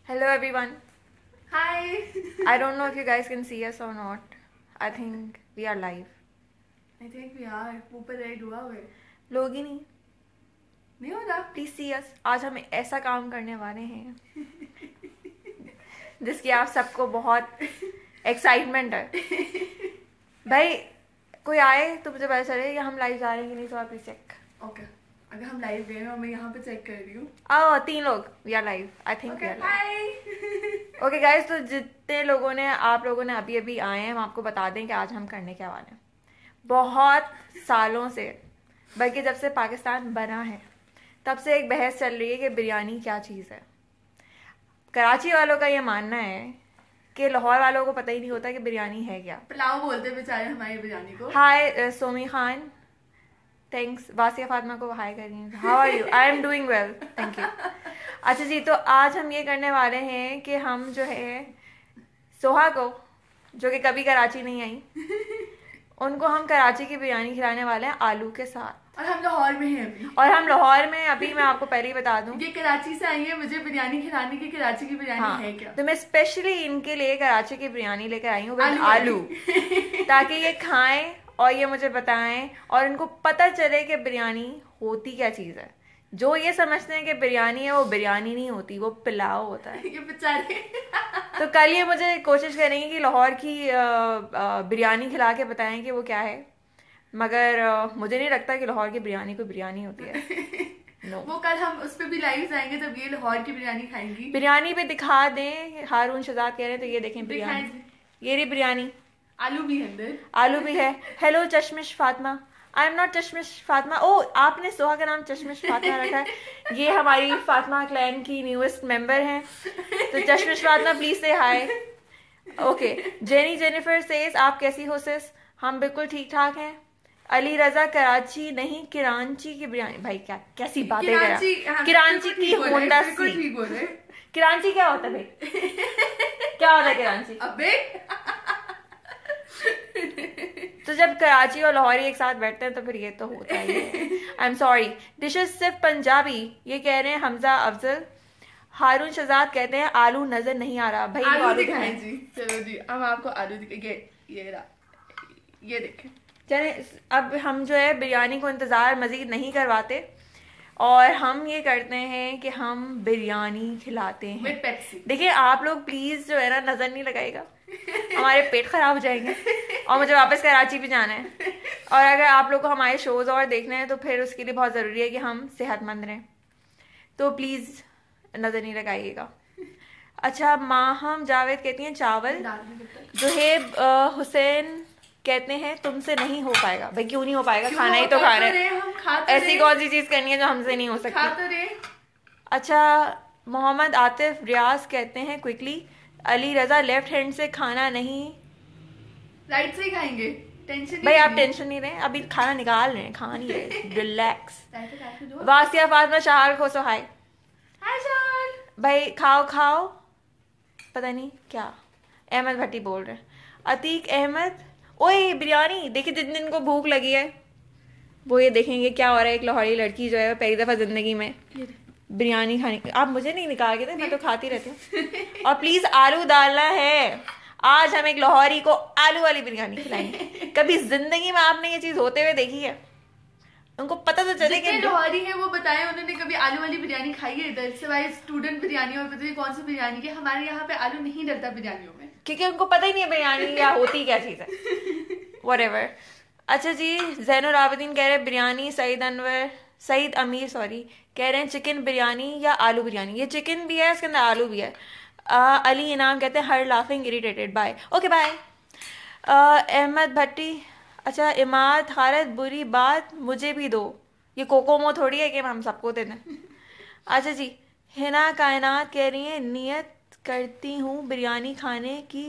Hello everyone. Hi. I don't know if you guys can see us or not. I think we are live. I think we are. ऊपर red हुआ हुआ है. लोग ही नहीं हो रहा. Please see us. आज हम ऐसा काम करने वाले हैं जिसकी आप सबको बहुत एक्साइटमेंट है. भाई कोई आए तो मुझे पता चले या हम लाइव जा रहे हैं कि नहीं, तो आप प्लीज चेक. ओके. अगर हम लाइव गए हैं और मैं यहाँ पे चेक कर रही हूँ. 3 लोग. We are live. I think we are live. Hi. Okay guys, तो जितने लोगों ने आप लोगों ने अभी अभी आए हैं, हम आपको बता दें कि आज हम करने क्या वाले हैं. बहुत सालों से, बल्कि जब से पाकिस्तान बना है तब से एक बहस चल रही है कि बिरयानी क्या चीज़ है. कराची वालों का ये मानना है कि लाहौर वालों को पता ही नहीं होता कि बिरयानी है क्या. पुलाव बोलते बेचारे हमारी बिरयानी को. Hi Somi Khan, thanks. वासिया फातिमा को हाय कर रही हैं. How are you? I am doing well, thank you. अच्छा जी, तो आज हम ये करने वाले हैं कि हम जो है सोहा को, जो कि कभी कराची नहीं आई, उनको हम कराची की बिरयानी खिलाने वाले हैं आलू के साथ. और हम लाहौर में हैं अभी. और हम लाहौर में अभी, मैं आपको पहले ही बता दूं, ये कराची से आई है मुझे बिरयानी खिलाने की. कराची की बिरयानी हाँ, है क्या? तो मैं स्पेशली इनके लिए कराची की बिरयानी लेकर आई हूँ विद आलू. आलू ताकि ये खाएं और ये मुझे बताएं और इनको पता चले कि बिरयानी होती क्या चीज़ है. जो ये समझते हैं कि बिरयानी है, वो बिरयानी नहीं होती, वो पुलाव होता है. ये बेचारे. तो कल ये मुझे कोशिश करेंगे कि लाहौर की बिरयानी खिला के बताएं कि वो क्या है. मगर मुझे नहीं लगता कि लाहौर की बिरयानी कोई बिरयानी होती है. No. वो कल हम उस पर भी लाइव जाएंगे जब ये लाहौर की बिरयानी खाएंगी. बिरयानी पे दिखा दें. हारून शहजाद कह रहे हैं, तो ये देखें बिरयानी. ये रही बिरयानी. आलू भी है अंदर. आलू भी है. Hello Chashmish Fatima. I am not Chashmish Fatima. ओ, आपने सोहा का नाम चश्मिश फातिमा रखा है. ये हमारी फातिमा क्लैन की न्यूएस्ट मेंबर हैं. तो चश्मिश फातिमा प्लीज से hi. Okay. Jenny Jennifer says आप कैसी हो सिस? हम बिल्कुल ठीक ठाक हैं. अली रजा कराची नहीं किरांची की बिरयानी. भाई क्या कैसी बातें कर रहा. किरांची की होंडा सी. किरांची क्या होता है भाई? क्या होता है किरांची? अबे तो जब कराची और लाहौरी एक साथ बैठते हैं तो फिर ये तो होता ही है. I am sorry. डिशेज सिर्फ पंजाबी, ये कह रहे हैं हमजा अफजल. हारून शहजाद कहते हैं आलू नजर नहीं आ रहा. भाई आलू दिखाएं जी. चलो जी, हम आपको आलू दिखाएंगे. ये देखें. चले, अब हम जो है बिरयानी को इंतज़ार मज़ीद नहीं करवाते और हम ये करते हैं कि हम बिरयानी खिलाते हैं. देखिए आप लोग प्लीज़ जो है ना, नज़र नहीं लगाएगा, हमारे पेट ख़राब हो जाएंगे और मुझे वापस कराची भी जाना है. और अगर आप लोग को हमारे शोज़ और देखने हैं तो फिर उसके लिए बहुत ज़रूरी है कि हम सेहतमंद रहें. तो प्लीज़ नज़र नहीं लगाइएगा. अच्छा, माहम जावेद कहती हैं चावल. जुहेब हुसैन कहते हैं तुमसे नहीं हो पाएगा. भाई क्यों नहीं हो पाएगा? खाना ही तो खा रहे हैं. ऐसी कौन सी चीज़ करनी है जो हमसे नहीं हो सकती? अच्छा, मोहम्मद आतिफ रियाज कहते हैं quickly. Ali Raza left hand से खाना नहीं, राइट से ही खाएंगे. टेंशन भाई आप टेंशन नहीं रहे, अभी खाना निकाल रहे हैं, खा नहीं रहे. Relax. Wasia Fatima Shahar Khoso hi. Hi Shahar. भाई खाओ खाओ. पता नहीं क्या अहमद भट्टी बोल रहे हैं. अतीक अहमद. ओए बिरयानी देखिए, जिन दिन को भूख लगी है वो ये देखेंगे क्या हो रहा है. एक लाहौरी लड़की जो है पहली दफ़ा ज़िंदगी में बिरयानी खाने. आप मुझे नहीं निकाल के थे, मैं तो खाती रहती हूँ. और प्लीज़ आलू डालना है. आज हम एक लाहौरी को आलू वाली बिरयानी खिलाएंगे. कभी ज़िंदगी में आपने ये चीज़ होते हुए देखी है? उनको पता तो चले कि लाहौरी है वो बताएं उन्होंने कभी आलू वाली बिरयानी खाई है इधर सिवाय स्टूडेंट बिरयानी और पता नहीं कौन सी बिरयानी के. हमारे यहाँ पे आलू नहीं डलता बिरयानियों में, क्योंकि उनको पता ही नहीं है बिरयानी क्या होती क्या चीज़ है. व्हाटएवर. अच्छा जी, जैनुल आबिदीन कह रहे हैं बिरयानी. सईद अमीर कह रहे हैं चिकन बिरयानी या आलू बिरयानी. ये चिकन भी है, इसके अंदर आलू भी है. अली इनाम कहते हैं हर laughing irritated. Bye. Okay bye. Ahmed Bhatti. अच्छा, इमाद खालिद बुरी बात मुझे भी दो. ये कोकोमो थोड़ी है कि हम सबको दे दें. अच्छा जी, हिना कायनात कह रही है नियत करती हूँ बिरयानी खाने की.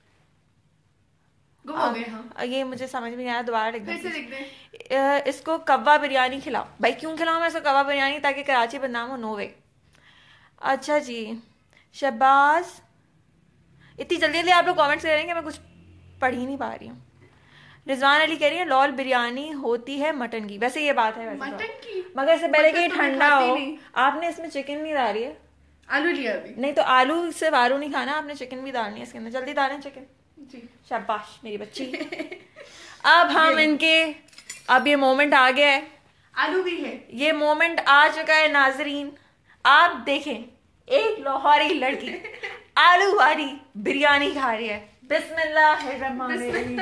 ये मुझे समझ में नहीं आया, दोबारा लिख दें. इसको कव्वा बिरयानी खिलाओ. भाई क्यों खिलाऊं मैं इसको कव्वा बिरयानी? ताकि कराची बदनाम हो. No way. अच्छा जी, शहबाज. इतनी जल्दी जल्दी आप लोग कमेंट्स कर रहे हैं कि मैं कुछ पढ़ ही नहीं पा रही हूँ. रिजवान अली कह रही है लॉल बिरयानी होती है मटन की. वैसे ये बात है वैसे मटन की, मगर इससे पहले कि ठंडा हो. आपने इसमें चिकन नहीं डाली है, आलू लिया अभी। नहीं तो आलू सिर्फ आलू नहीं खाना, आपने चिकन भी डालनी है इसके अंदर। जल्दी डालें चिकन जी। शाबाश मेरी बच्ची। अब हम इनके, अब ये मोमेंट आ गया है, आलू भी है, ये मोमेंट आ चुका है नाजरीन। आप देखें एक लाहौरी लड़की आलू वाली बिरयानी खा रही है। बिस्मिल्लाहिर्रहमानिर्रहीम।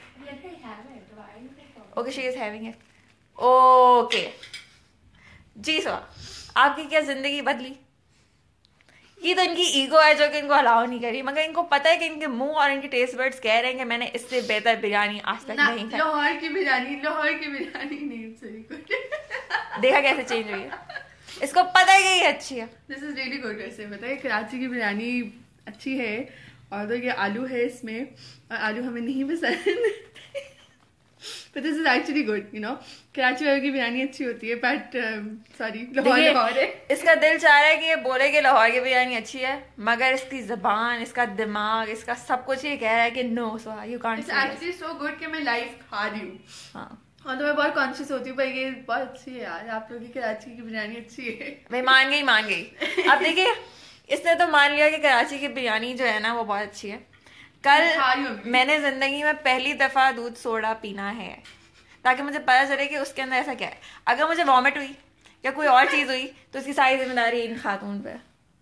Okay she is having it. Okay जी सो आपकी क्या जिंदगी बदली? ये तो इनकी ईगो है जो कि इनको अलाउ नहीं करी, मगर इनको पता है कि इनके मुंह और इनके टेस्ट बर्ड्स कह रहे हैं कि मैंने इससे बेहतर बिरयानी आज तक नहीं खाई। लाहौर की बिरयानी नहीं सही। देखा कैसे चेंज हुई है, इसको पता है कि ये अच्छी है। This is really good. वैसे पता है कराची की बिरयानी अच्छी है, और तो ये आलू है इसमें, और आलू हमें नहीं पसंद। But this is actually good, you know. Karachi वालों की बिरयानी अच्छी होती है, बट सॉरी लाहौर है। इसका दिल चाह रहा है कि ये बोले कि लाहौर की बिरयानी अच्छी है, मगर इसकी जबान, इसका दिमाग, इसका सब कुछ ये कह रहा है कि no so you can't. It's actually so good कि मैं लाइव खा रही हूँ। हाँ तो मैं बहुत कॉन्शियस होती हूँ भाई ये बहुत अच्छी है यार, आप लोगों की कराची की बिरयानी अच्छी है। भाई मान गई। अब देखिए इसने तो मान लिया कि कराची की बिरयानी जो है ना वो बहुत अच्छी है। कल मैंने जिंदगी में पहली दफा दूध सोडा पीना है, ताकि मुझे पता चले कि उसके अंदर ऐसा क्या है। अगर मुझे वॉमिट हुई या कोई और चीज हुई तो उसकी सारी जिम्मेदारी इन खातून पे।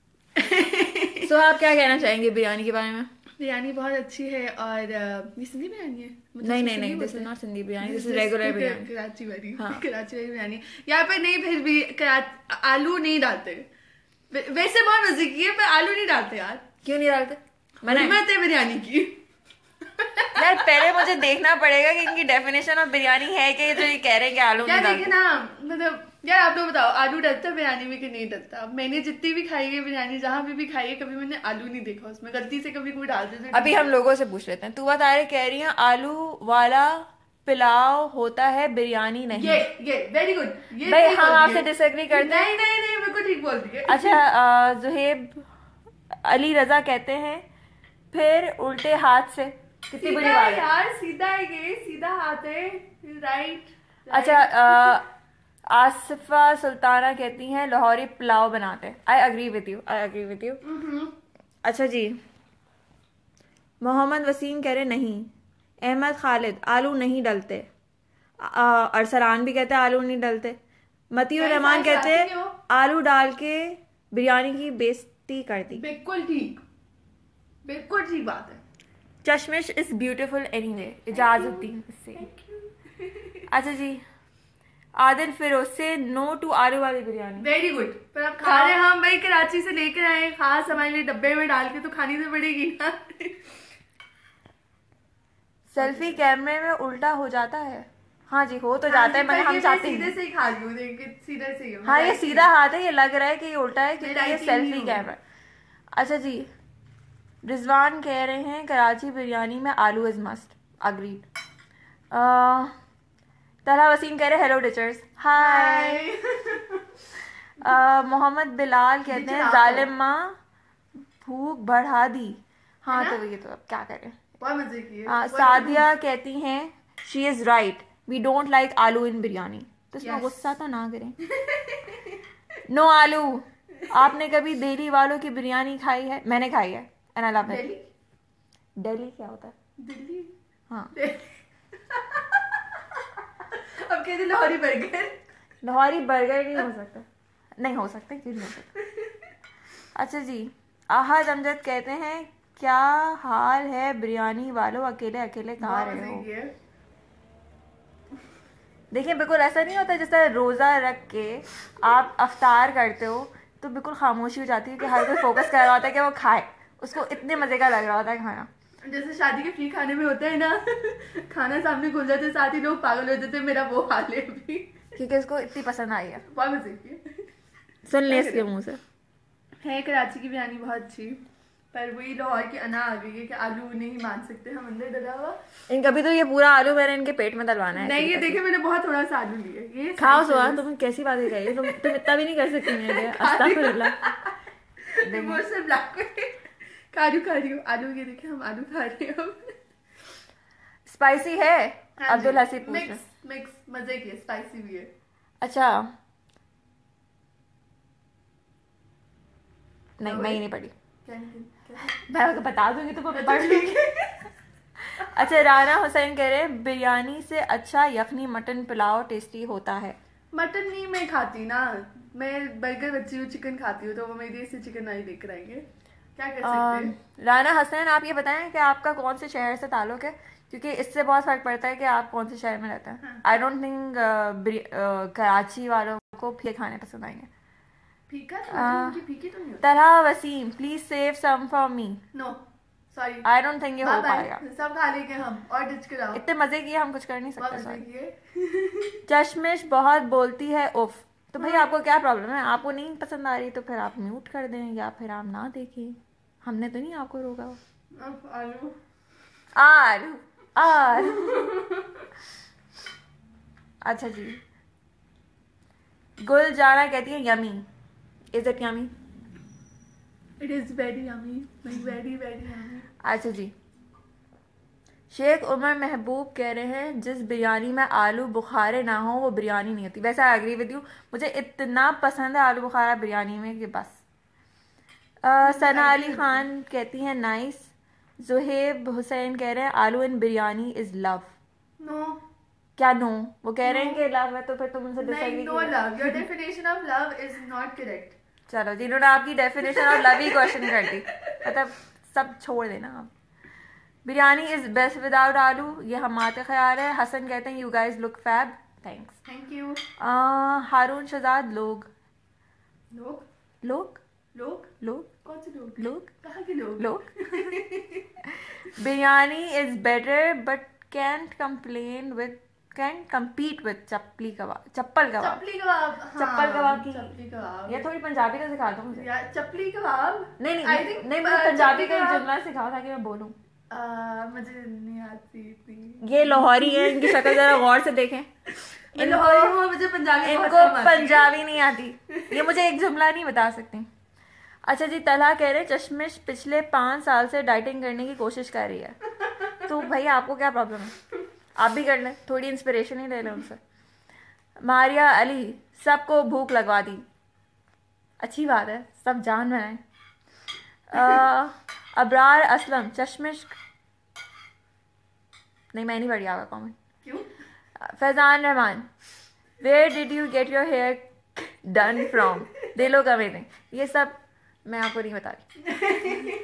सो आप क्या कहना चाहेंगे बिरयानी के बारे में? बिरयानी बहुत अच्छी है, और ये सिंधी बिरयानी है? नहीं this is not Sindhi biryani, this is regular biryani, Karachi वाली। हाँ। कराची वाली बिरयानी यहाँ पे नहीं, फिर भी आलू नहीं डालते। वैसे बहुत मजे की है पर आलू नहीं डालते यार। क्यों नहीं डालते? मैंने बिरयानी की यार पहले मुझे देखना पड़ेगा कि इनकी डेफिनेशन ऑफ बिरयानी है कि जो ये कह रहे हैं कि आलू नहीं डालते। ना मतलब यार आप लोग बताओ आलू डलता है बिरयानी में कि नहीं डलता? मैंने जितनी भी खाई है बिरयानी, जहाँ भी खाई है, कभी मैंने आलू नहीं देखा उसमें, गलती से कभी कोई डाल देते। अभी हम लोगों से पूछ लेते हैं। तू बता रहे कह रही है आलू वाला पुलाव होता है बिरयानी नहीं। ये वेरी गुड। ये भाई हम आपसे डिसएग्री करते हैं। नहीं बिल्कुल ठीक बोलती है। अच्छा जुहेब अली रजा कहते हैं फिर उल्टे हाथ से कितनी बड़ी बात है यार, सीधा हाथ है, राइट। अच्छा आसिफा सुल्ताना कहती हैं लाहौरी पुलाव बनाते हैं। I agree with you. अच्छा जी मोहम्मद वसीम कह रहे नहीं। अहमद खालिद आलू नहीं डलते। अरसलान भी कहते हैं आलू नहीं डलते। मतीउर रहमान कहते हैं आलू डाल के बिरयानी की बेइज्जती कर दी। बिल्कुल ठीक बात है। Chashmish is beautiful anyway. Ijazuddin से। अच्छा जी आदिल फिरोज से नो टू आलू वाली बिरयानी। Very good. पर आप खा रहे, हम भाई कराची से लेकर आए खास हमारे लिए डब्बे में डाल के, तो खानी तो पड़ेगी ना। सेल्फी कैमरे में उल्टा हो जाता है। हाँ जी हो तो जाता है, मगर हम चाहते हैं सीधे से ही खा रही हूँ, सीधे से ही। हाँ ये सीधा हाथ है, ये लग रहा है कि ये उल्टा है क्योंकि ये सेल्फी कैमरा। अच्छा जी रिजवान कह रहे हैं कराची बिरयानी में aloo is must. Agreed. Talha Waseem कह रहे hello teachers hi. Mohammad Bilal कहते हैं जालिम माँ भूख बढ़ा दी। हाँ तो ये तो अब क्या करें, बहुत मजे की है। सादिया कहती हैं she is right we don't like aloo in biryani. तो इसमें गुस्सा तो ना करें। नो आलू। आपने कभी दिल्ली वालों की बिरयानी खाई है? मैंने खाई है and I love it. Delhi क्या होता है? दिल्ली हाँ अब कहते लाहौरी बर्गर। लाहौरी बर्गर नहीं हो सकता, नहीं हो सकता, क्यों नहीं हो सकता। अच्छा जी आहद अमजद कहते हैं क्या हाल है बिरयानी वालों, अकेले अकेले खा रहे हो। देखिए बिल्कुल ऐसा नहीं होता, जैसे रोज़ा रख के आप अफ्तार करते हो तो बिल्कुल खामोशी हो जाती है कि हर कोई फोकस कर रहा होता है कि वो खाए, उसको इतने मज़े का लग रहा होता है खाना। जैसे शादी के फ्री खाने में होता है ना, खाना सामने खुल जाते साथ ही लोग पागल हो जाते, मेरा वो हाल है अभी, क्योंकि उसको इतनी पसंद आई है। बहुत मजे की। सुन ले इसके मुँह से। है कराची की बिरयानी बहुत अच्छी, पर वही लाहौर की अना आ गई है कि आलू नहीं मान सकते हम अंदर डला हुआ। इनका भी तो ये पूरा आलू मैंने इनके पेट में डलवाना है। नहीं ये देखे मैंने बहुत थोड़ा सा आलू लिया। ये खाओ सुहा, तुम कैसी बातें कर रही हो, तुम इतना भी नहीं कर सकती हैं। अस्तगफिरुल्लाह। खा रही हूँ आलू, ये देखे हम आलू खा रहे हैं। स्पाइसी है? अब्दुल हसी पूछ रहे। मिक्स मजे की, स्पाइसी भी है। अच्छा नहीं मैं ही नहीं पढ़ी, मैं बता दूंगी तो पढ़ लूंगी। अच्छा राना हुसैन कह रहे हैं बिरयानी से अच्छा यखनी मटन पुलाव टेस्टी होता है। मटन नहीं मैं खाती ना, मैं बर्गर बच्ची हूँ, चिकन खाती हूँ, तो वो मेरे से चिकन नहीं लेकर आएंगे, क्या कर सकते हैं। राना हसन आप ये बताएं कि आपका कौन से शहर से ताल्लुक है, क्योंकि इससे बहुत फर्क पड़ता है कि आप कौन से शहर में रहते हैं। आई डोंट थिंक कराची वालों को फीके खाने पसंद आएंगे। फीका तो फीकी तो नहीं होता। Talha Waseem please save some for me. No sorry, I don't think ये हो पाएगा। सब खा लेंगे हम, और डिच कराओ। इतने मजे किए हम कुछ कर नहीं सकते। चश्मिश बहुत बोलती है उफ, तो भाई आपको क्या प्रॉब्लम है, आपको नहीं पसंद आ रही तो फिर आप म्यूट कर दें या फिर आप ना देखें, हमने तो नहीं आपको रोका। आलू आलू आलू। अच्छा जी, गुल जाना कहती है yummy, is it yummy? It is very yummy, very very yummy. अच्छा जी, शेख उमर महबूब कह रहे हैं जिस बिरयानी में आलू बुखारे ना हो वो बिरयानी नहीं होती। वैसे आई एग्री विद यू, मुझे इतना पसंद है आलू बुखारा बिरयानी में कि बस। सना अली खान कहती हैं नाइस। जुहेब हुसैन कह रहे हैं aloo in biryani is love. No क्या नो? वो कह रहे हैं कि लव है तो फिर तुम उनसे disagree no, love your definition of love is not correct. चलो जिन्होंने आपकी डेफिनेशन ऑफ लव ही क्वेश्चन कर दी, मतलब सब छोड़ देना आप। बिरयानी इज बेस्ट विदाउट आलू, ये हमारा ख्याल है। हसन कहते हैं you guys look fab, thanks. Thank you. Haroon Shahzad लोग लोग लोग लोग लोग कौन से लोग? लोग कहाँ के लोग? लोग biryani is better but can't complain with can't compete with chappal kebab. Chappal kebab, chappal kebab की चप्पली कबाब। ये थोड़ी पंजाबी तो सिखा दो मुझे यार, चप्पली कबाब। नहीं मुझे पंजाबी का जुमला सिखाओ ताकि मैं बोलूं। मुझे नहीं आती थी। ये लाहौरी है, इनकी शक्ल जरा गौर से देखें। मुझे पंजाबी इनको पंजाबी नहीं आती, ये मुझे एक जुमला नहीं बता सकती। अच्छा जी, तलहा कह रहे चश्मिश पिछले 5 साल से डाइटिंग करने की कोशिश कर रही है, तो भाई आपको क्या प्रॉब्लम है, आप भी कर लें, थोड़ी इंस्पिरेशन ही ले लें उनसे। मारिया अली सबको भूख लगवा दी, अच्छी बात है, सब जान बनाएं। अबरार असलम चश्मिश नहीं, मैं नहीं पढ़ी आपका कमेंट। क्यों? Faizan Rehman where did you get your hair done from, they लोग अमेजिंग। ये सब मैं आपको नहीं बता रही।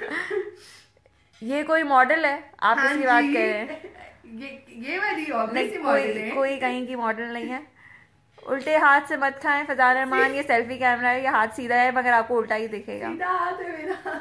ये कोई मॉडल है आप इसकी बात कर रहे हैं? ये वाली ऑब्वियसली मॉडल है, कोई कहीं की मॉडल नहीं है। उल्टे हाथ से मत खाएं फैजान रहमान, ये सेल्फी कैमरा है, ये हाथ सीधा है मगर आपको उल्टा ही दिखेगा। सीधा हाथ है मेरा।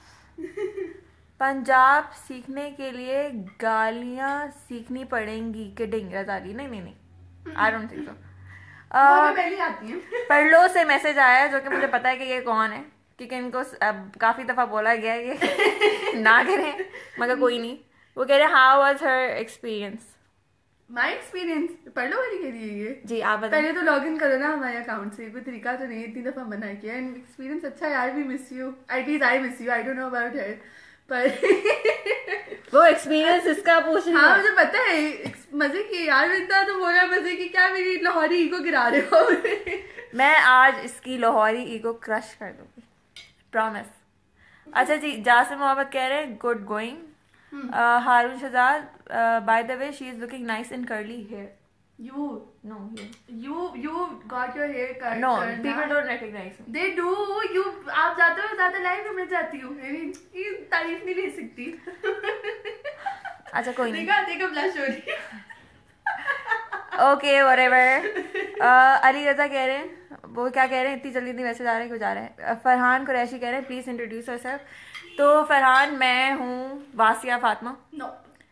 पंजाब सीखने के लिए गालियां सीखनी पड़ेंगी, किडिंग रजाली। नहीं आई डोंट थिंक सो। पहले आती है। परलो से मैसेज आया है जो कि मुझे पता है कि ये कौन है, क्योंकि इनको काफी दफा बोला गया है ये ना करें, मगर कोई नहीं। वो कह रहे how was her experience. My experience parlour वाली कह रही है ये। जी आप बताएं। पहले तो लॉगिन करो ना हमारे अकाउंट से, कोई तरीका तो नहीं, इतनी दफा मना किया। एंड एक्सपीरियंस अच्छा है, आई भी miss you, I miss you, I don't know about her, पर वो एक्सपीरियंस इसका पूछ रही है। हाँ मुझे पता है, मजे की यार, इतना तो बोला मजे की, क्या मेरी लाहौरी ईगो गिरा रहे हो। मैं आज इसकी लाहौरी ईगो क्रश कर दूंगी, प्रॉमिस। अच्छा जी, जासिम मोहम्मद कह रहे हैं good going. Haroon Shahzad by the way she is looking nice in curly hair. You got your hair cut. No, people don't recognize me. They do. आप जाते हो ज्यादा लाइव, मैं जाती हूँ, मेरी तारीफ नहीं ले सकती। अच्छा कोई नहीं। देखा ब्लश हो रही है। Okay whatever. अली रजा कह रहे हैं, वो क्या कह रहे हैं, इतनी जल्दी नहीं मैसेज आ रहे हैं, क्यों जा रहे हैं। फरहान कुरैशी कह रहे हैं प्लीज इंट्रोड्यूस योरसेल्फ। तो फरहान मैं हूँ वासिया फातिमा। नो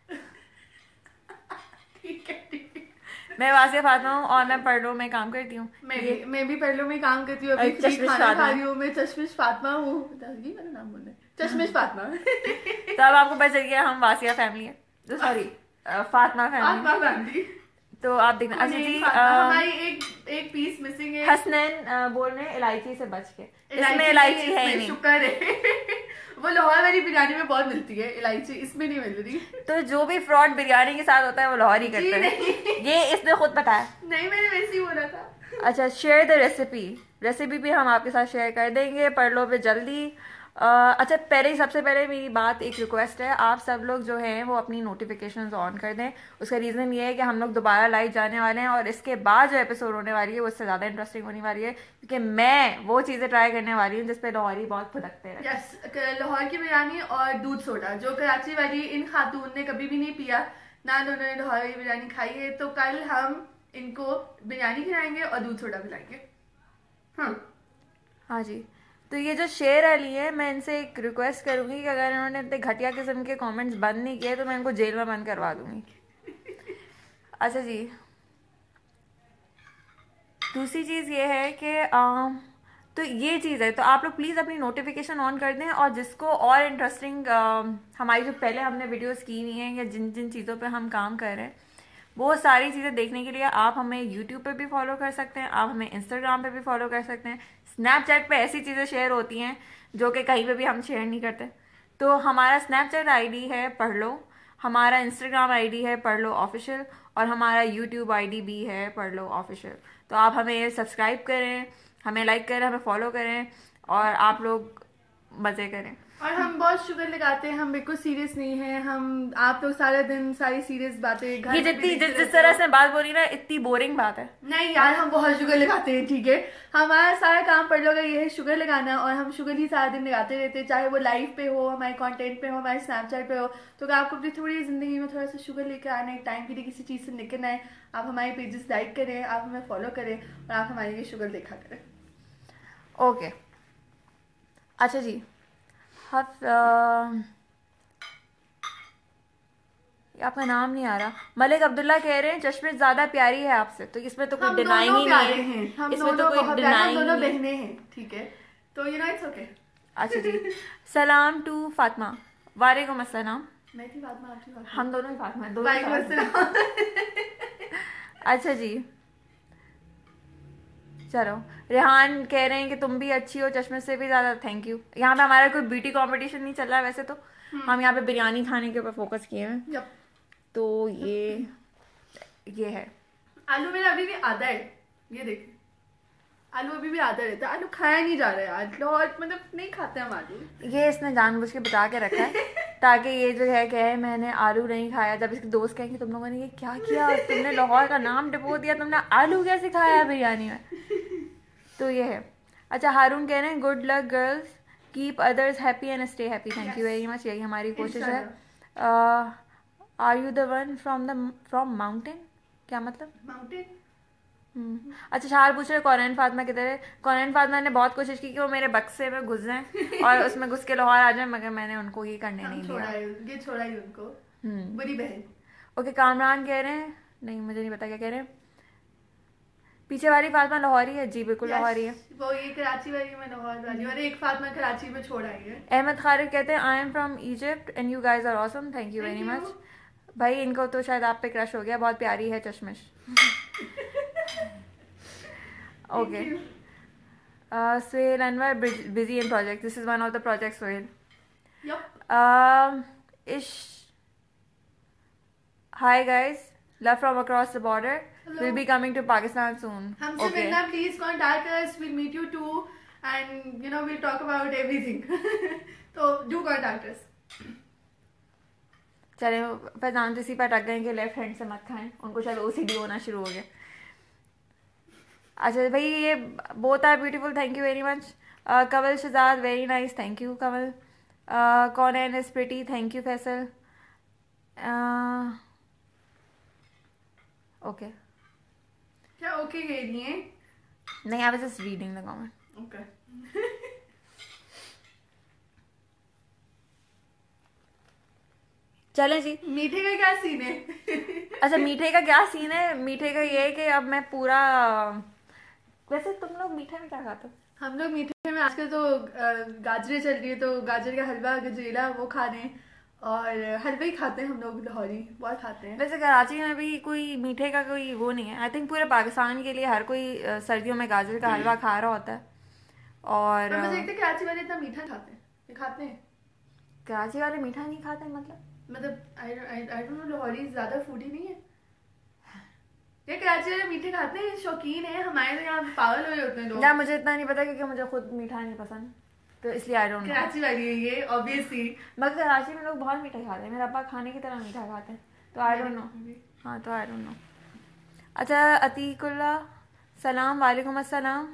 मैं वासिया फातिमा हूँ और मैं परलो में काम करती हूँ। मैं भी परलो में काम करती हूँ, अभी खाना खा रही हूँ। मैं चश्मिश फातिमा हूँ, मेरा नाम बोलना है, चश्मिश फातिमा। तो अब आपको पता चल गया हम वासिया फैमिली है, सॉरी फातिमा फैमिली। तो आप देखना। अच्छा जी, हमारी एक पीस मिसिंग है। हसनैन बोल रहे हैं इलायची से बच के, इसमें इलायची है ही नहीं। शुक्र है। वो लाहौर वाली बिरयानी में बहुत मिलती है इलायची, इसमें नहीं मिल रही। तो जो भी फ्रॉड बिरयानी के साथ होता है वो लाहौर ही करते हैं, ये इसने खुद बताया। नहीं मैंने वैसे ही बोला था। अच्छा, शेयर द रेसिपी भी हम आपके साथ शेयर कर देंगे, पढ़ लो फिर जल्दी। अच्छा, सबसे पहले मेरी बात, एक रिक्वेस्ट है, आप सब लोग जो हैं वो अपनी नोटिफिकेशंस ऑन कर दें। उसका रीज़न ये है कि हम लोग दोबारा लाइव जाने वाले हैं और इसके बाद जो एपिसोड होने वाली है वो उससे ज़्यादा इंटरेस्टिंग होने वाली है, क्योंकि मैं वो चीज़ें ट्राई करने वाली हूँ जिसपे लाहौरी बहुत फुदकते हैं। यस, लाहौर की बिरयानी और दूध सोडा जो कराची वाली इन खातून ने कभी भी नहीं पिया, ना उन्होंने लाहौर की बिरयानी खाई है, तो कल हम इनको बिरयानी खिलाएंगे और दूध सोडा पिलाएंगे। हाँ जी। तो ये जो शेर अली है, मैं इनसे एक रिक्वेस्ट करूंगी कि अगर इन्होंने इतने घटिया किस्म के कमेंट्स बंद नहीं किए तो मैं इनको जेल में बंद करवा दूंगी। अच्छा जी, दूसरी चीज़ ये है कि तो ये चीज़ है, तो आप लोग प्लीज़ अपनी नोटिफिकेशन ऑन कर दें, और जिसको और इंटरेस्टिंग हमारी जो पहले हमने वीडियोस की हुई हैं या जिन जिन चीज़ों पे हम काम कर रहे हैं वो सारी चीज़ें देखने के लिए आप हमें यूट्यूब पे भी फॉलो कर सकते हैं, आप हमें इंस्टाग्राम पे भी फॉलो कर सकते हैं। स्नैपचैट पे ऐसी चीज़ें शेयर होती हैं जो कि कहीं पे भी हम शेयर नहीं करते। तो हमारा स्नैपचैट आईडी है पढ़ लो, हमारा इंस्टाग्राम आईडी है पढ़ लो ऑफिशियल, और हमारा यूट्यूब आईडी भी है पढ़ लो ऑफिशियल। तो आप हमें सब्सक्राइब करें, हमें लाइक करें, हमें फॉलो करें, और आप लोग मज़े करें। और हम बहुत शुगर लगाते हैं, हम बिल्कुल सीरियस नहीं है, हम आप लोग सारा दिन सारी सीरियस बातें ये जिस तरह से बात बोली ना, इतनी बोरिंग बात है। नहीं यार, हम बहुत शुगर लगाते हैं, ठीक है। हमारा सारा काम पढ़ लो का ये है शुगर लगाना, और हम शुगर ही सारा दिन लगाते रहते हैं, चाहे वो लाइव पे हो, हमारे कंटेंट पे हो, हमारे स्नैपचैट पे हो। तो अगर आपको अपनी थोड़ी जिंदगी में थोड़ा सा शुगर लेकर आना है, टाइम के लिए किसी चीज़ से निकलना है, आप हमारे पेजेस लाइक करें, आप हमें फॉलो करें, और आप हमारे लिए शुगर देखा करें। ओके, अच्छा जी। आपका नाम नहीं आ रहा। मलिक अब्दुल्ला कह रहे हैं चश्मे ज्यादा प्यारी है आपसे, तो इसमें तो कोई डिनाई ही नहीं है, इसमें तो कोई डिनाई नहीं है, बहनें हैं, ठीक है, तो यू नो इट्स ओके। अच्छा जी, सलाम टू फातिमा। वालेकुम अस्सलाम। मैं थी फातिमा, आप थी फातिमा, हम दोनों ही फातिमा, दोनों। अच्छा जी, चलो। रेहान कह रहे हैं कि तुम भी अच्छी हो चश्मे से भी ज्यादा। Thank you. यहाँ पे हमारा कोई ब्यूटी कंपटीशन नहीं चल रहा है वैसे तो, हम यहाँ पे बिरयानी खाने के ऊपर फोकस किए हैं। तो ये है। आलू मेरा अभी भी आधा है, ये देखिए, आलू अभी भी आधा रहता है, आलू खाया नहीं जा रहा है आज, और मतलब नहीं खाते हम आलू। ये इसने जानबूझ के बचा के रखा है ताकि ये जो है कहे मैंने आलू नहीं खाया, जब इसके दोस्त कहेंगे तुम लोगों ने ये क्या किया, तुमने लाहौर का नाम डुबो दिया, तुमने आलू कैसे खाया बिरयानी में। तो ये है। अच्छा, हारून कह रहे हैं good luck girls, keep others happy and stay happy. Thank you very much, यही हमारी कोशिश है। Are you the one from mountain, क्या मतलब माउंटेन? अच्छा, शार पूछ रहे कौनैन फातिमा किधर है। कौनैन फातिमा ने बहुत कोशिश की कि वो मेरे बक्से में घुस जाएं और उसमें घुस के लाहौर आ जाए, मगर मैंने उनको ये करने नहीं दिया। ये छोड़ा ही उनको, बुरी बहन। ओके, कामरान कह रहे हैं, नहीं मुझे नहीं पता क्या कह रहे हैं। पीछे वाली फातिमा लाहौरी है जी, बिल्कुल लाहौरी है। वो ये कराची वाली में लाहौर वाली, और एक फातिमा कराची में छोड़ आई है। अहमद खालिद कहते हैं I am from Egypt and you guys are awesome. Thank you very much. भाई इनको तो शायद आप पे क्रश हो गया, बहुत प्यारी है Chashmish. Okay, Suhail Anwar, busy in project. This is one of the projects, Suhail. Yep. Hi guys, love from across the border. Hello. We'll be coming to Pakistan soon. हमसे मिलना please contact us. We'll meet you too, and you know we'll talk about everything. तो do contact us. चले, फैजान तो इसी पर अटक गए कि लेफ्ट हैंड से मत खाएं, उनको शायद OCD होना शुरू हो गया। अच्छा भाई, ये both are beautiful, thank you very much. Kawal Shahzad, very nice, thank you Kawal. Qonain is pretty, thank you Faisal. Okay, क्या ओके कह रही हैं? नहीं, I was just reading the comment. Okay. चलें जी, मीठे का क्या सीन है? अच्छा, मीठे का क्या सीन है? मीठे का ये है कि अब मैं पूरा, वैसे तुम लोग मीठे में क्या खाते हो? हम लोग मीठे में आजकल तो गाजरें चल रही है, तो गाजर का हलवा, गजरेला, वो खाने, और हलवा ही खाते हैं हम लोग, लाहौरी बहुत खाते हैं। वैसे कराची में भी कोई मीठे का कोई वो नहीं है। आई थिंक पूरे पाकिस्तान के लिए हर कोई सर्दियों में गाजर का हलवा खा रहा होता है। और मुझे देखते कराची वाले इतना मीठा खाते हैं, ये खाते हैं? कराची वाले मीठा नहीं खाते, मतलब आई डोंट नो, लाहौरी ज्यादा फूडी नहीं है। ये कराची वाले मीठे खाते हैं, शौकीन है, हमारे यहाँ पागल हुए होते हैं लोग। यार मुझे इतना नहीं पता क्योंकि मुझे खुद मीठा नहीं पसंद, तो इसलिए आई डोंट नो। कराची वाली है ये ऑब्वियसली, मगर कराची में लोग बहुत मीठा खाते हैं, मेरे पापा खाने की तरह मीठा खाते हैं, तो आई डोंट नो। हाँ तो आई डोंट नो। अच्छा अतीकुल्ला सलाम, वालेकुम अस्सलाम।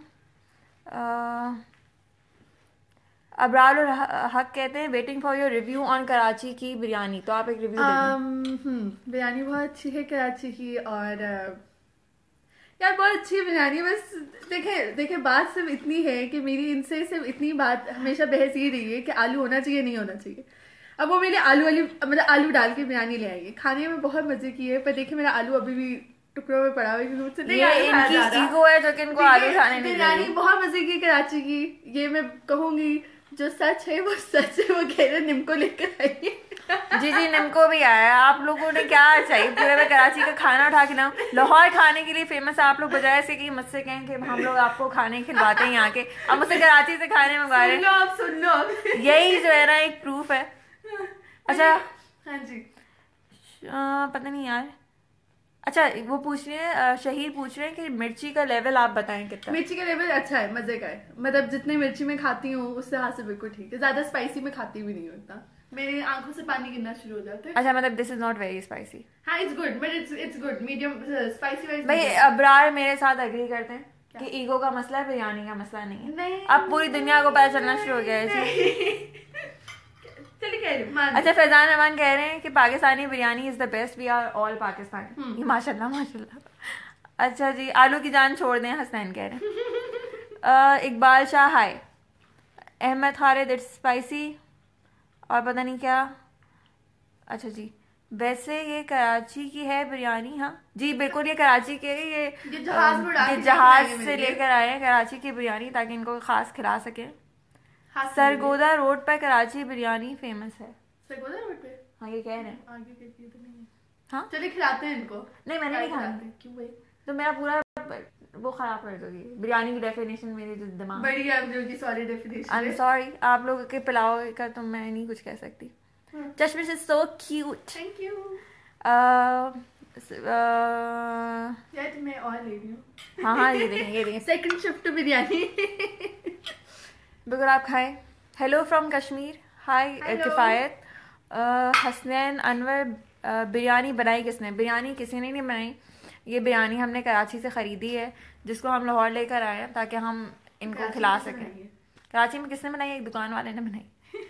अबरार और हक कहते हैं waiting for your review on Karachi की बिरयानी, तो आप एक रिव्यू बिरयानी बहुत अच्छी है कराची की, और यार बहुत अच्छी बिरयानी। बस देखे बात सिर्फ इतनी है कि मेरी इनसे सिर्फ इतनी बात हमेशा बहस ये रही है कि आलू होना चाहिए नहीं होना चाहिए। अब वो मेरे आलू वाली मतलब आलू डाल के बिरयानी ले आएंगे, खाने में बहुत मजे की है, पर देखिए मेरा आलू अभी भी टुकड़ों में पड़ा हुआ है क्योंकि मुझसे नहीं इनकी ईगो है जो कि इनको आलू खाने नहीं। बिरयानी बहुत मजे की कराची की, ये मैं कहूंगी, जो सच है वो सच है, वो कह रहे निम्को लेकर आइए। जी निम्को भी आया है। आप लोगों ने क्या चाहिए पूरे में कराची का खाना उठा के लाऊं? लाहौर खाने के लिए फेमस है, आप लोग बजाय से कि मुझसे कहें कि हम लोग आपको खाने खिलवाते हैं यहाँ के, अब मुझसे कराची से खाने मंगवा रहे हैं। सुन लो यही जो है ना एक प्रूफ है। अच्छा हाँ जी पता नहीं यार। अच्छा वो पूछ रहे हैं, शहीर पूछ रहे हैं कि मिर्ची का लेवल आप बताएं कितना। मिर्ची का लेवल अच्छा है, मजे का है, मतलब जितनी मिर्ची में खाती हूँ उससे हाथ से बिल्कुल ठीक है, ज्यादा स्पाइसी में खाती भी नहीं हूँ इतना, मेरे आंखों से पानी गिरना शुरू हो जाता है। अच्छा मतलब this is not very spicy. हाँ it's good but it's good medium spicy wise. भाई अबरार मेरे साथ एग्री करते हैं कि ईगो का मसला है, बिरयानी का मसला नहीं है। नहीं। अब पूरी दुनिया को पता चलना शुरू हो गया है। अच्छा फैजान रहमान कह रहे हैं कि Pakistani biryani is the best, we are all Pakistani. माशाल्लाह माशाल्लाह। अच्छा जी आलू की जान छोड़ दें, हसनैन कह रहे हैं। Iqbal Shah hi, Ahmed Khalid it's spicy, और पता नहीं क्या। अच्छा जी वैसे ये कराची की है बिरयानी। हाँ जी बिल्कुल ये कराची के, ये जहाज से लेकर आए हैं कराची की बिरयानी ताकि इनको खास खिला सके। सरगोदा रोड पर कराची बिरयानी फेमस है। सरगोदा रोड पे? हाँ ये कह रहे हैं। आगे कहती है तो नहीं। हाँ चलिए खिलाते हैं इनको। नहीं मैंने नहीं खाया। क्यों भाई? तो मेरा पूरा वो खराब कर दोगी बिरयानी की डेफिनेशन मेरे जो दिमाग। बड़ी आप लोगों की sorry definition. I am sorry, आप लोगों के पुलाव का तो मैं नहीं कुछ कह सकती। Chashmish is so cute. Thank you. यार मैं और ले रही हूँ। हाँ ये देखेंगे सेकंड शिफ्ट बिरयानी। बिल्कुल आप खाएं। Hello from Kashmir, hi Kifayat. Hasnain Anwar biryani बनाई किसने? बिरयानी किसी ने नहीं बनाई, ये बिरयानी हमने कराची से ख़रीदी है जिसको हम लाहौर लेकर आए हैं ताकि हम इनको खिला सकें। कराची में किसने बनाई? एक दुकान वाले ने बनाई।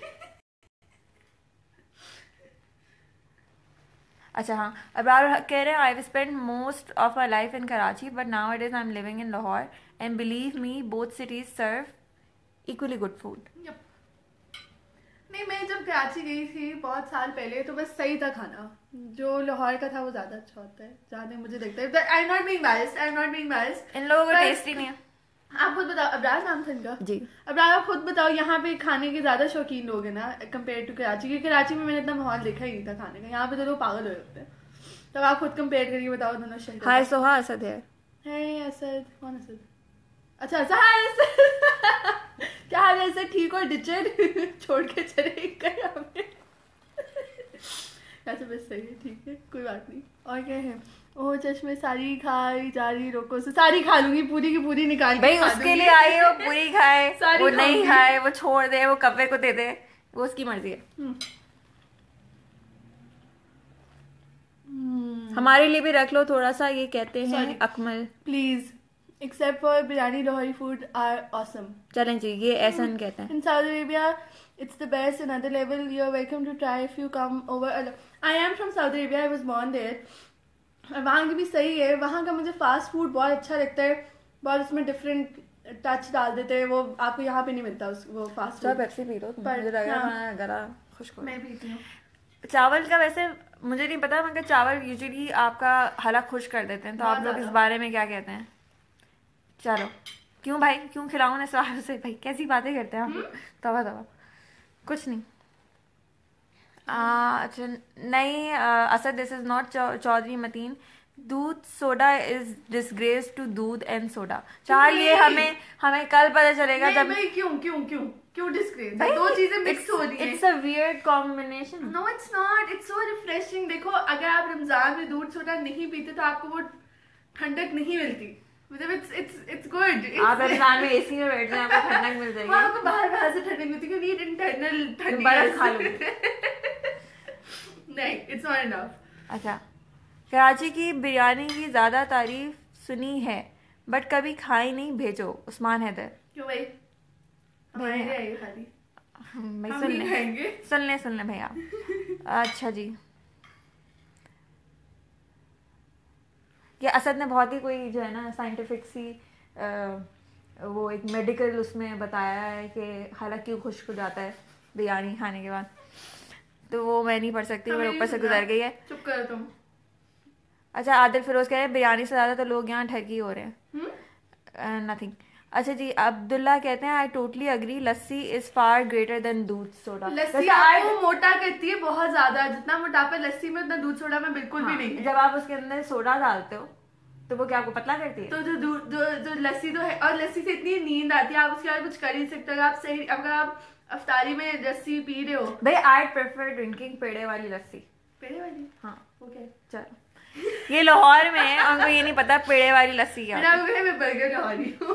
अच्छा हाँ अबरार कह रहे हैं I spend most of my life in Karachi but now it is I am living in Lahore and believe me both cities serve equally good food. नहीं मैं जब कराची गई थी बहुत साल पहले तो बस सही था खाना, जो लाहौर का था वो ज्यादा अच्छा होता है जहाँ मुझे लगता है। I am not being biased, इन लोगों को टेस्ट ही नहीं है। आप खुद बताओ, अबरार नाम था इनका जी, अबरार आप खुद बताओ यहाँ पे खाने के ज्यादा शौकीन लोग हैं ना कंपेयर टू कराची, क्योंकि कराची में मैंने इतना माहौल देखा ही नहीं था खाने का, यहाँ पे तो लोग पागल हो जाते हैं। तो आप खुद कंपेयर करके बताओ दोनों शहर। हाय सोहा असद है। असद कौन असद? अच्छा असद क्या हाल है? ऐसे ठीक और डिचर छोड़ के चले गए हमें। ऐसे बस सही है, ठीक है कोई बात नहीं। और क्या है? ओह चश्मे सारी खाई जा रही, रोको से सारी खा लूंगी, पूरी की पूरी निकाल भाई उसके लिए आई हो पूरी खाए वो नहीं खाए वो छोड़ दे वो कब्बे को दे दे, वो उसकी मर्जी है। हमारे लिए भी रख लो थोड़ा सा, ये कहते हैं Akmal. Please except for biryani Lahori food are awesome. चलें जी ये ऐसा नहीं कहते हैं। In Saudi Arabia it's the best, another level, you are welcome to try if you come over. I am from Saudi Arabia, I was born there. वहाँ की भी सही है, वहाँ का मुझे फास्ट फूड बहुत अच्छा लगता है, बहुत उसमें डिफरेंट टच डाल देते हैं, वो आपको यहाँ पे नहीं मिलता वो फास्ट फूड। पेप्सी पी लो, मुझे लग रहा है गला खुश्क हो। मैं पीती हूँ। चावल का वैसे मुझे नहीं पता, मगर चावल यूजुअली आपका हलक खुश कर देते हैं, तो आप लोग इस बारे में क्या कहते हैं? चलो क्यों भाई क्यों खिलाऊं इस बात से? भाई कैसी बातें करते हैं आप? तवा तवा कुछ नहीं। अच्छा नहीं Asad this is not Chaudhry Mateen, doodh soda is disgrace to doodh and soda. चार ये हमें कल पता चलेगा जब क्यों डिस्ग्रेस? दो चीजें मिक्स हो रही हैं। It's a weird combination. No it's not, it's so refreshing. देखो अगर आप रमजान में दूध सोडा नहीं पीते तो आपको वो ठंडक नहीं मिलती, मतलब it's good। आप इंसान में एसी में बैठ जाए आपको ठंडक मिल जाएगी। हाँ, आपको बाहर से ठंडक मिलती है, नीड इंटरनल ठंडी, बर्फ खा लो। नहीं, it's not enough। अच्छा, कराची की बिरयानी की ज्यादा तारीफ सुनी है बट कभी खाई नहीं, भेजो। उस्मान हैदर। क्यों भाई, हमारे लिए आई खाली, भाई सुन ले भैया। अच्छा जी, ये असद ने बहुत ही कोई जो है ना साइंटिफिक सी वो एक मेडिकल उसमें बताया है कि हालांकि क्यों खुश्क हो जाता है बिरयानी खाने के बाद, तो वो मैं नहीं पढ़ सकती, मेरे ऊपर से गुजर गई है। चुप करो तुम। अच्छा, आदिल फिरोज कह रहे हैं बिरयानी से ज्यादा तो लोग यहाँ ठगी हो रहे हैं। नथिंग। अच्छा जी, अब्दुल्ला कहते हैं I totally agree, lassi is far greater than doodh soda. Lassi आपको मोटा करती है बहुत ज्यादा, जितना मोटापा लस्सी में उतना दूध सोडा में बिल्कुल भी नहीं है। जब आप उसके अंदर सोडा डालते हो तो वो क्या आपको पतला करती है? तो जो लस्सी तो है, और लस्सी से इतनी नींद आती है, आप उसके बाद कुछ कर ही सकते हो। आप सही, अगर आप अफ्तारी में लस्सी पी रहे हो भाई, आई प्रेफर ड्रिंकिंग पेड़े वाली लस्सी। पेड़े वाली? हाँ, ओके चलो। ये लाहौर में है, उनको ये नहीं पता पेड़े वाली लस्सी क्या है। मैं बर्गर लाहौरी हूँ।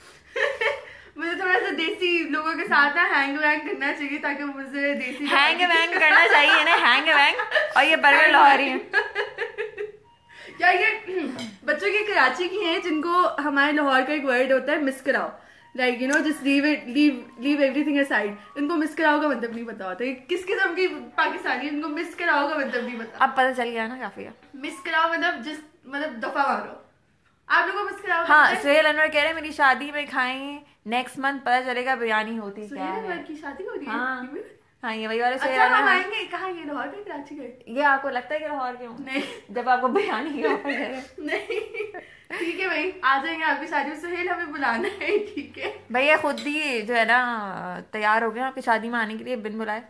मुझे थोड़ा सा देसी लोगों के साथ ना हैंग वैंग करना चाहिए, ताकि मुझे देसी हैंग वैंग करना चाहिए ना, हैंग वैंग। और ये बर्गर लाहौरी है। क्या ये बच्चों के कराची की हैं, जिनको हमारे लाहौर का एक वर्ड होता है मिस कराओ, like you know just leave everything aside. इनको मिस कराओ का मतलब नहीं पता होता, किस किस्म की पाकिस्तानी इनको मिस कराओ का मतलब नहीं पता। अब पता चल गया ना काफी। मिस कराओ मतलब दफा मारो। आप लोगों को मिस कराओ। हाँ, सुहेल अनवर कह रहे हैं मेरी शादी में खाएंगे, नेक्स्ट मंथ पता चलेगा बिरयानी होती क्या है। सुहेल अनवर की शादी हो रही है? हाँ, ये वही वाले सुहेल अनवर। हम आएंगे। कहाँ? ये लाहौर के कराची के? ये आपको लगता है कि लाहौर के हूँ? नहीं, जब आपको बिरयानी की ऑफर है। नहीं, ठीक है भाई, आ जाएंगे आपकी शादी में। सुहेल हमें बुलाना है, ठीक है भैया? खुद ही जो है ना तैयार हो गए आपकी शादी में आने के लिए बिन बुलाए।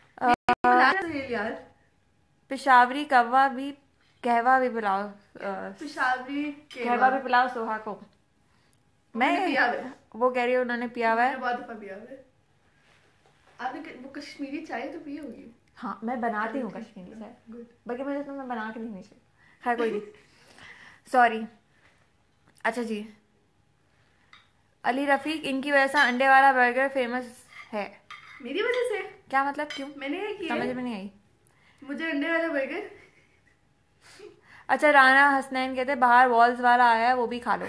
सुहेल यार, पेशावरी कहवा भी पिलाओ। पेशावरी कहवा भी पिलाओ सोहा को। मैं वो कह रही हूँ उन्होंने पिया हुआ है, बहुत दफा पिया हुआ है। आपने वो कश्मीरी चाय तो पी होगी? हाँ, मैं बनाती हूँ कश्मीरी चाय, बाकी मुझे तो मैं बना के नहीं चाहिए। खैर कोई नहीं, सॉरी। अच्छा जी, अली रफीक, इनकी वजह से अंडे वाला बर्गर फेमस है। मेरी वजह से? क्या मतलब, क्यों? मैंने किया, समझ में नहीं आई मुझे अंडे वाला बर्गर। अच्छा, राना हसनैन कहते हैं बाहर वॉल्स वाला आया है, वो भी खा लो।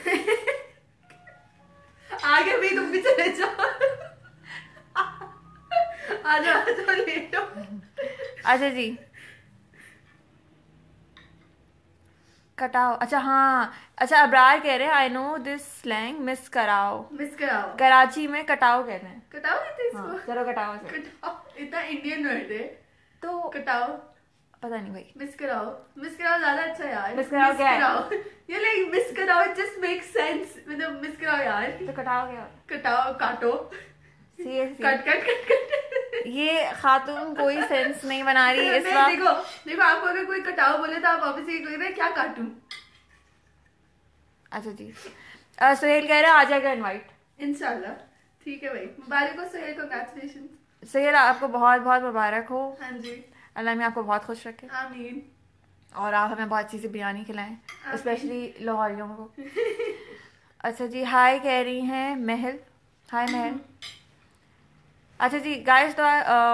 आगे भी तुम भी चले जाओ। आ जाओ लेट हो। अच्छा जी, कटाओ। अच्छा हाँ, अच्छा अबरार कह रहे हैं I know this slang, miss कराओ। कराची में कटाओ कहते हैं। कटाओ कहते हैं इसको? हाँ, चलो कटाओ से। कटाओ इतना इंडियन वर्ड है तो कटाओ। पता नहीं भाई। मिस कराओ ज्यादा अच्छा यार। मिस कराओ क्या है? ये लाइक मिस कराओ, इट जस्ट मेक्स सेंस। मतलब मिस कराओ यार। तो कटाओ क्या? कटाओ, काटो, कट। ये खातून कोई सेंस नहीं बना रही इस वक्त। देखो आपको अगर कोई कटाओ बोले तो आप ऑब्वियसली कह रहे हैं क्या काटूं। अच्छा जी, सुहेल कह रहे हैं आ जाएगा इनवाइट इंशाल्लाह। ठीक है भाई, मुबारक हो सुहेल, कांग्रेचुलेशन। सुहेल आपको बहुत बहुत मुबारक हो। हाँ जी, अल्लाह में आपको बहुत खुश रखे। आमीन। और आप हमें बहुत चीज़ें बिरयानी खिलाएं, स्पेशली लाहौरियों को। अच्छा जी, हाय कह रही हैं महल। हाय महल। अच्छा जी गाइस, तो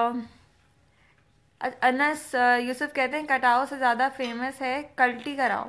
अनस यूसुफ कहते हैं कटाओ से ज़्यादा फेमस है कल्टी कराओ।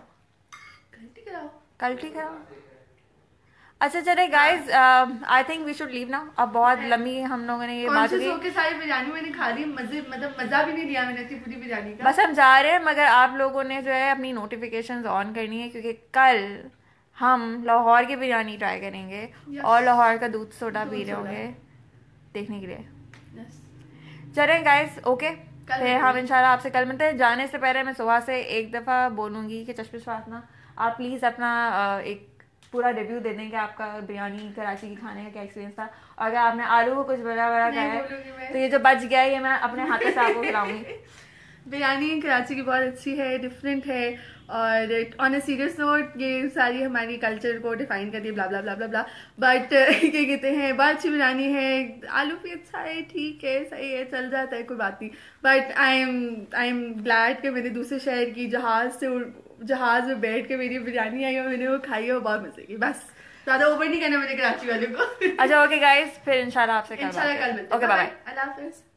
कल्टी कराओ। अच्छा चले guys, I think we should leave now. अब बहुत लंबी हम लोगों ने ये बात की। सारी बिरयानी मैंने खा ली, मजा भी नहीं लिया मैंने पूरी बिरयानी का। बस हम जा रहे हैं, मगर आप लोगों ने जो है अपनी नोटिफिकेशंस ऑन करनी है, क्योंकि कल हम लाहौर की बिरयानी ट्राई करेंगे और लाहौर का दूध सोडा पी रहे होंगे देखने के लिए। चलें गाइस, ओके, फिर हम इंशाल्लाह आपसे कल मिलते हैं। जाने से पहले मैं सुबह से एक दफ़ा बोलूँगी कि चश्मिश फातना आप प्लीज़ अपना एक पूरा रिव्यू दे दें कि आपका बिरयानी कराची की खाने का क्या एक्सपीरियंस था। और अगर आपने आलू को कुछ बड़ा खाया है तो ये जो बच गया है ये मैं अपने हाथों से आपको खिलाऊंगी। बिरयानी कराची की बहुत अच्छी है, डिफरेंट है, और ऑन अ सीरियस नोट ये सारी हमारी कल्चर को डिफाइन करती है, ब्ला ब्ला ब्ला ब्ला ब्ला। बट क्या कहते हैं, बहुत अच्छी बिरयानी है। आलू भी अच्छा है, ठीक है, सही है, चल जाता है, कोई बात नहीं। बट आई एम ग्लैड कि मैंने दूसरे शहर की जहाज़ से जहाज में बैठ के मेरी बिरयानी आई और मैंने वो खाई और बहुत मजे की। बस ज्यादा ओवर नहीं करना मेरे कराची वाले को। अच्छा ओके गाइस, फिर इंशाल्लाह आपसे इंशाल्लाह कल मिलते हैं। Okay bye. अल्लाह हाफिज।